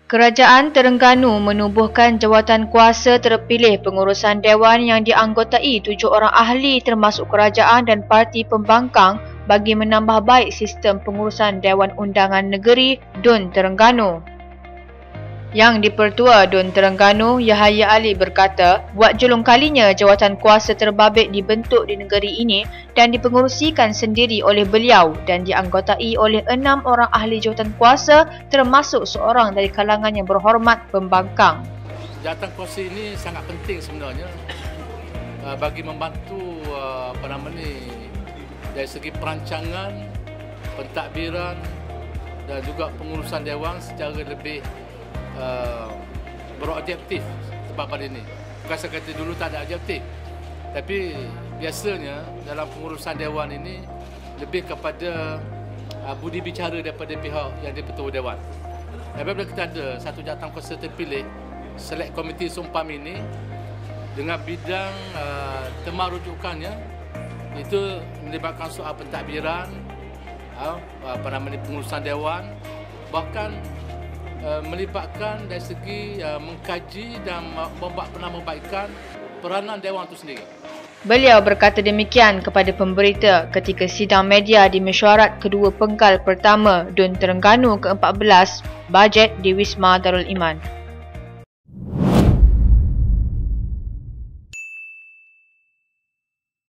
Kerajaan Terengganu menubuhkan jawatan kuasa terpilih pengurusan Dewan yang dianggotai 7 orang ahli termasuk kerajaan dan parti pembangkang bagi menambah baik sistem pengurusan Dewan Undangan Negeri DUN Terengganu. Yang di-Pertua DUN Terengganu, Yahaya Ali berkata, buat julung kalinya jawatan kuasa terbabit dibentuk di negeri ini dan dipengerusikan sendiri oleh beliau dan dianggotai oleh 6 orang ahli jawatan kuasa termasuk seorang dari kalangan yang berhormat pembangkang. Jawatan kuasa ini sangat penting sebenarnya bagi membantu dari segi perancangan, pentadbiran dan juga pengurusan Dewan secara lebih berobjektif. Sebab pada ini bukan sekata dulu tak ada objektif, tapi biasanya dalam pengurusan Dewan ini lebih kepada budi bicara daripada pihak yang di-Pertua Dewan. Apabila kita ada satu jawatan kuasa terpilih, select komiti sumpam ini dengan bidang tema rujukannya itu melibatkan soal pentadbiran, pengurusan Dewan, bahkan melibatkan dari segi mengkaji dan membuat penambahbaikan peranan Dewan itu sendiri. Beliau berkata demikian kepada pemberita ketika sidang media di mesyuarat kedua penggal pertama DUN Terengganu ke-14 bajet di Wisma Darul Iman.